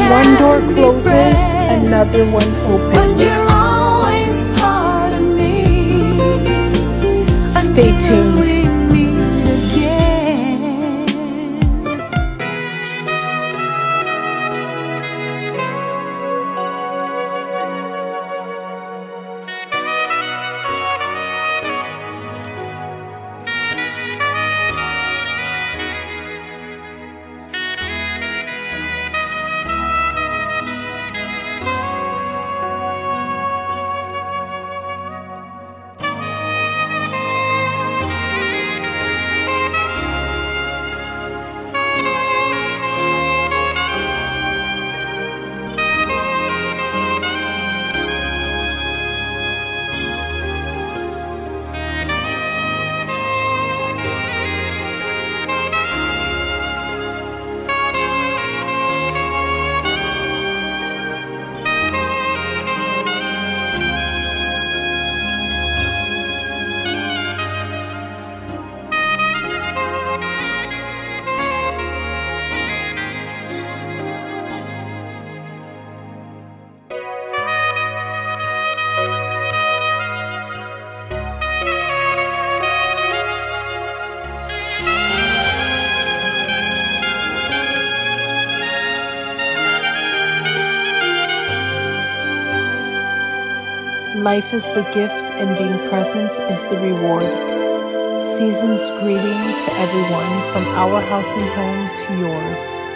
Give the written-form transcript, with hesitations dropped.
One door closes, another one opens. Stay tuned. Life is the gift and being present is the reward. Season's greeting to everyone from our house and home to yours.